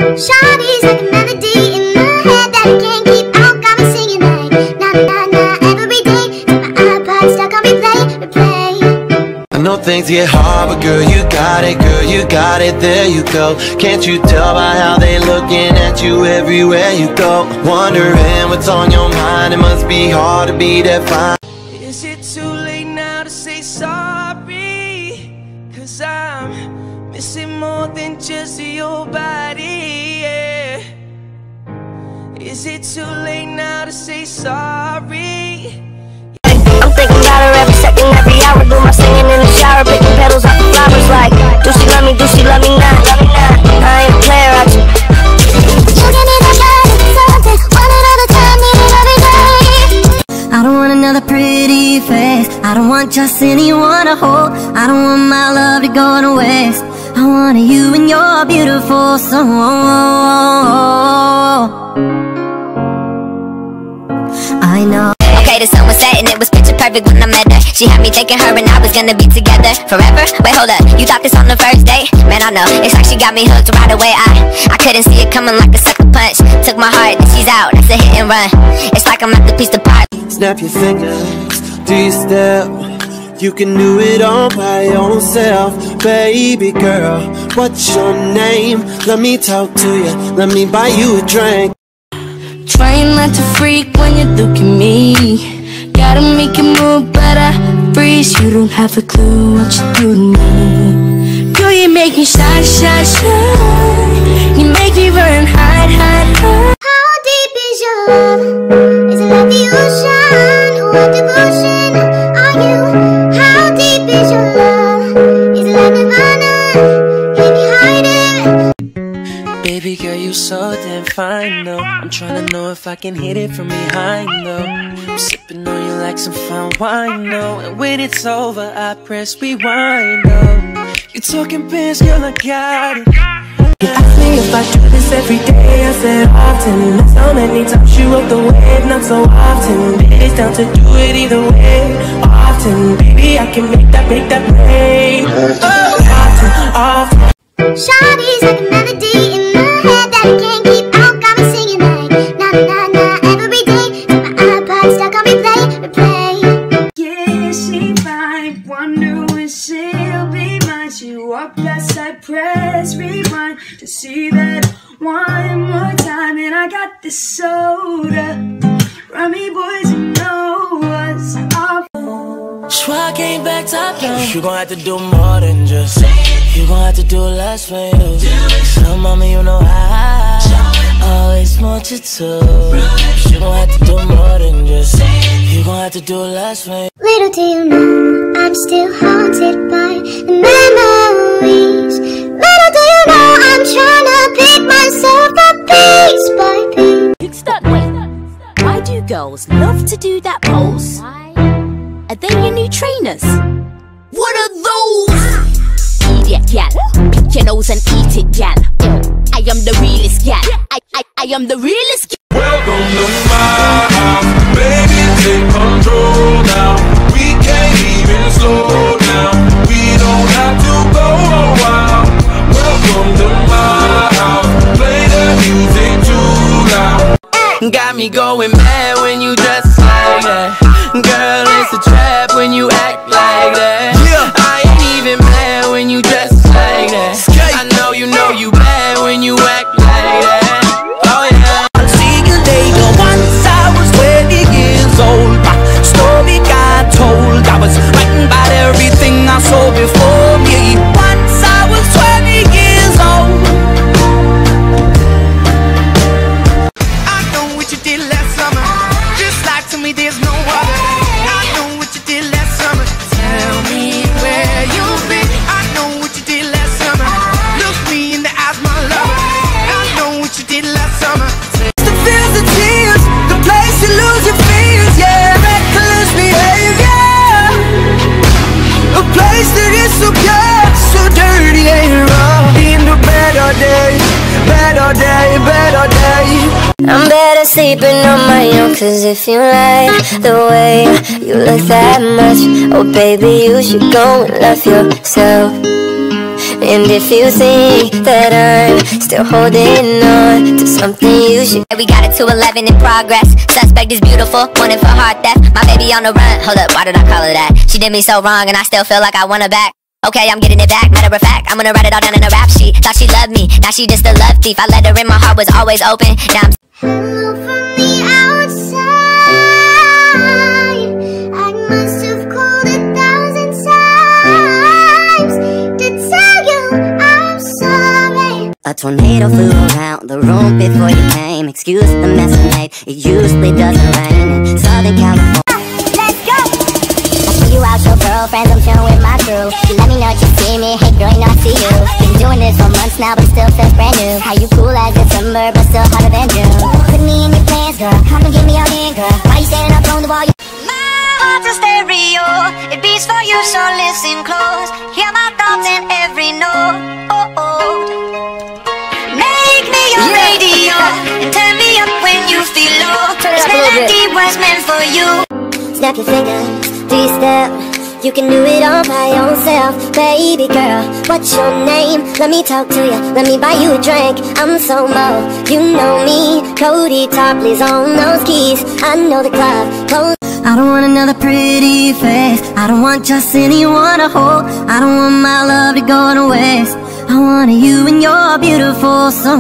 Shawty's like a melody in my head that I can't keep out. Got me singing like na na na every day. Got my iPod stuck on replay. I know things get hard, but girl, you got it, girl, you got it, there you go. Can't you tell by how they looking at you everywhere you go? Wondering what's on your mind, it must be hard to be that fine. Is it too late now to say sorry? 'Cause I'm missing more than just your body, yeah. Is it too late now to say sorry? I'm thinking about her every second, every hour. Do my singing in the shower, picking petals off the flowers like, do she love me, do she love me not? I ain't a player, I just I don't want another pretty face. I don't want just anyone to hold. I don't want my love to go to waste. I want you and your beautiful soul. I know. Okay, the sun was setting, it was picture perfect when I met her. She had me thinking her and I was gonna be together forever. Wait, hold up, you thought this on the first date? Man, I know, it's like she got me hooked right away. I couldn't see it coming like a sucker punch. Took my heart, and she's out, that's a hit and run. It's like I'm at the piece to part. Snap your fingers, do your step. You can do it all by yourself. Baby girl, what's your name? Let me talk to you, let me buy you a drink. Trying not to freak when you look at me. Gotta make you move, but I freeze. You don't have a clue what you do to me. Girl, you make me shine, shine, shine. You make me run, hide, hide, hide. How deep is your love? Is it like the ocean? What devotion are you? How deep is your love? Is it like Nirvana? Can you hide it? Baby girl, you so damn fine, though. I'm trying to know if I can hit it from behind, though. I'm sipping on you like some fine wine, though. And when it's over, I press rewind, though. You talking bands, girl, I got it. You ask me if I do this every day, I said often. That's how many times you rode the wave, not so often. It's down to do it either way, often. Baby, I can make that rain. Often, often. Shawty's like a melody in my head that I can't keep out. Got me singing like na na na every day. Got my iPod stuck on replay. Yeah, she fine. Wonder when she'll be mine. She walk past, I press rewind to see that one more time. And I got this soda. Rummy boys, you know what's up. Schwa came back top down. You gon' have to do more than just. You gon' have to do less for you. So mommy, you know I always want you to. You gon' have to do more than just. You gon' have to do less for you. Little do you know, I'm still haunted by the memories. Little do you know, I'm trying to pick myself up piece by piece. Wait, why do girls love to do that pose? Are they your new trainers? What are those? Idiot gal, pick your nose and eat it gal. I am the realest gal, I am the realest gal. Welcome to my house, baby, take control now. We can't even slow down, we don't have to go a while. Welcome to my house, play the music too loud. Got me going mad when you dress like that. Girl, it's a trap when you act like that. I ain't even mad when you dress like that. I know you bad when you act like that. Oh yeah. I'll see you later. Once I was 20 years old, my story got told. I was writing about everything I saw before me. Once I was 20 years old. I know what you did last summer. Just like to me, there's no other. I know what you did last summer. Tell me where you've been. I know what you did last summer. Look me in the eyes, my lover. I know what you did last summer. The feels, the tears, the place you lose your fears, yeah. Reckless behavior, a place that is so pure, so dirty and raw. In the better day, better day, better day. I'm better sleeping on my own. Cause if you like the way you look that much, oh baby, you should go and love yourself. And if you think that I'm still holding on to something you should. We got it to 11 in progress. Suspect is beautiful, wanted for heart theft. My baby on the run, hold up, why did I call her that? She did me so wrong and I still feel like I want her back. Okay, I'm getting it back, matter of fact, I'm gonna write it all down in a rap sheet. Thought she loved me, now she just a love thief. I let her in, my heart was always open. Now I'm hello from the outside. I must have called 1,000 times to tell you I'm sorry. a tornado flew around the room before you came. Excuse the mess I made, it usually doesn't rain in Southern California. Let's go! You out your girlfriends, I'm chillin' with my crew. You let me know that you see me, hey girl, you know I see you. Been doing this for months now, but it still feels brand new. How you cool as December, but still hotter than June. Put me in your plans, girl, come and get me all in, girl. Why you standing up on the wall? My heart's a stereo, it beats for you, so listen close. Hear my thoughts in every note. Oh, oh. Make me your radio and turn me up when you feel low. This melody was meant for you. Snap your fingers, three-step. You can do it all by yourself. Baby girl, what's your name? Let me talk to you, let me buy you a drink. I'm so Mo, you know me. Cody Topley's on those keys. I know the club close. I don't want another pretty face. I don't want just anyone to hold. I don't want my love to go to waste. I want you and your beautiful soul.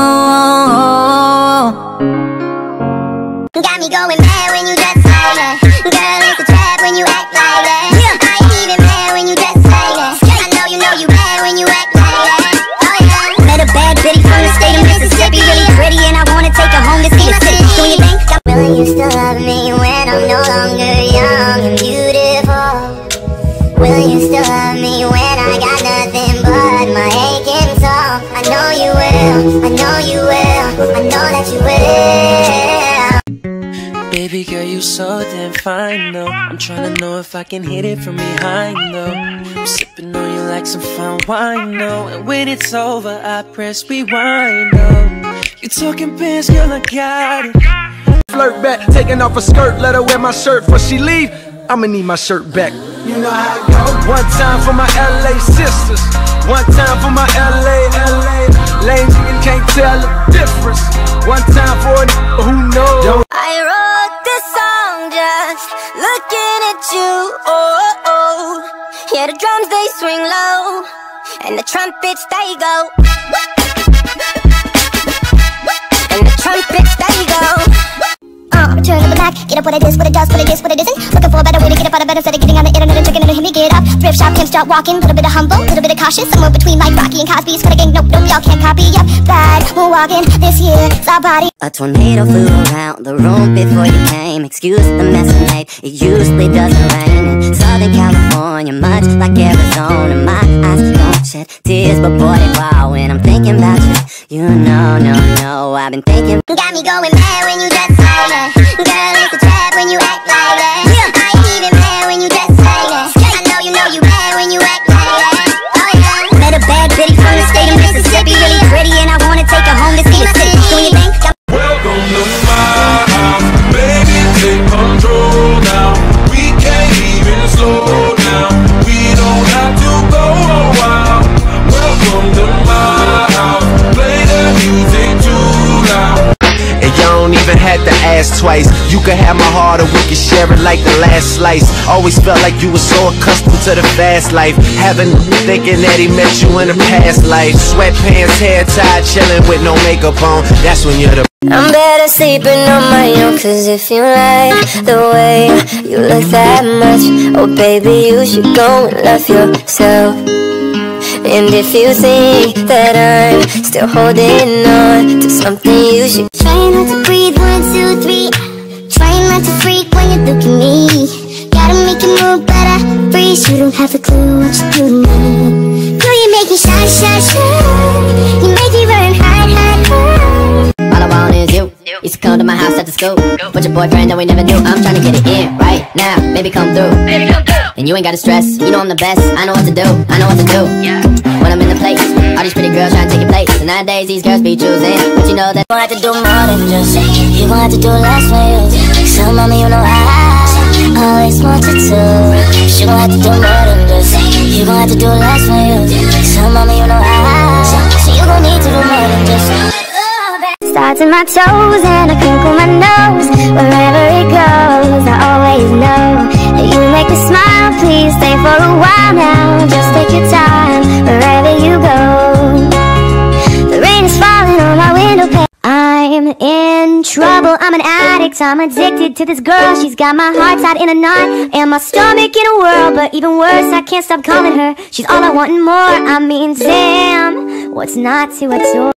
Got me going mad when you dress like that. Girl, it's a trap when you act like that. I ain't even mad when you dress like that. I know you bad when you act like that. Oh yeah. Met a bad bitty from the state of Mississippi, really pretty, and I wanna take her home to see the city. Doing your thing. Will you still love me when I'm no longer young and beautiful? Will you still love me when I got nothing but my aching soul? I know you will, I know you will, I know that you will. Baby girl, you so damn fine, though. I'm trying to know if I can hit it from behind, though. I'm sipping on you like some fine wine, though. And when it's over, I press rewind, though. You talking pants, girl, I got it. Flirt back, taking off her skirt, let her wear my shirt before she leave. I'ma need my shirt back. You know how it goes. One time for my LA sisters, one time for my LA lanes, you can't tell the difference. One time for a who knows. I wrote this song just looking at you. Oh, oh. Yeah, the drums they swing low and the trumpets they go. And the trumpets they go. Return of the Mac, get up what it is, what it does, what it is, what it isn't. Looking for a better way to get up out of bed instead of getting on the internet and tricking it to hit me, get up. Thrift shop, can't start walking, little bit of humble, little bit of cautious. Somewhere between like Rocky and Cosby's for the gang, nope, y'all can't copy. Yep, bad, we're walking this year, it's our body. A tornado flew around the room before you came. Excuse the mess I made, it usually doesn't rain in Southern California, much like Arizona. My eyes don't shed tears, but boy, they wow when I'm thinking about you. You know, no, I've been thinking. Got me going mad when you dress like that. Girl, it's a trap when you act like that. I ain't even mad when you dress like that. I know you bad when you act like that. Oh yeah. Met a bad bitty from the state of Mississippi, really pretty, and I wanna take her home to see the city. Doing your thing. Welcome to my house, baby, take control now. We can't even slow down. We don't have to go a while. Welcome to my house, play the music too loud. And you don't even have to ask twice. You can have my heart or we can share it like the last slice. Always felt like you were so accustomed to the fast life. Having thinking that he met you in a past life. Sweatpants, hair tied, chilling with no makeup on. That's when you're the I'm better sleeping on my own, cause if you like the way you look that much, oh baby, you should go and love yourself. And if you think that I'm still holding on to something, you should Try not to breathe, 1, 2, 3. Try not to freak when you look at me. Gotta make you move better, freeze. You don't have a clue what you do to me. Girl, you make me shine, shine, shine. You make me run hard, hard, hard. all I want is you. Used to come to my house after school with your boyfriend that we never knew. I'm trying to get it in right now, baby come through. And you ain't gotta stress, you know I'm the best. I know what to do, I know what to do. When I'm in the place, all these pretty girls trying to take your place. And nowadays these girls be choosing, but you know that You gon' have to do more than just you gon' have to do less for you. So mommy, you know I always wanted to. You gon' have to do more than just you gon' have to do less for you. So mommy, you know I so you don't need to do more than just starts in my toes and I crinkle my nose. Wherever it goes, I always know that you make me smile. Please stay for a while now. Just take your time wherever you go. The rain is falling on my window pane. I'm in trouble, I'm an addict, I'm addicted to this girl. She's got my heart tied in a knot and my stomach in a whirl. But even worse, I can't stop calling her. She's all I want and more. I mean, damn, what's not to adore?